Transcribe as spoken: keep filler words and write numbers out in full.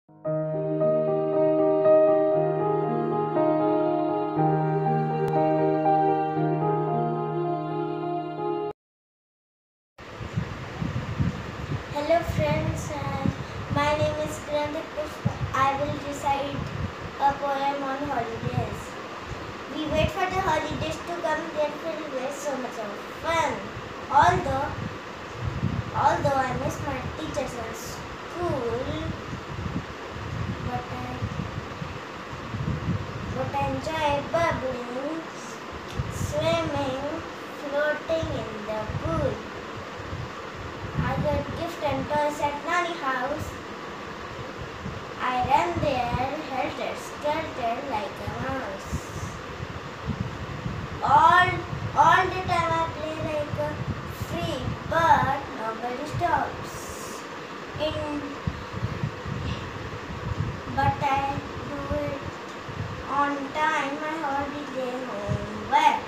Hello friends, uh, my name is Pushpa. I will recite a poem on holidays. We wait for the holidays to come, they're filled with so much of fun. Although, although I miss my teachers at school, but I, but I enjoy bubbling, swimming, floating in the pool. I got gift and toys at Nani house. I ran there, helter skelter like a mouse. All, all the time I play like a free, but nobody stops. In, but I do it on time. My holiday home well.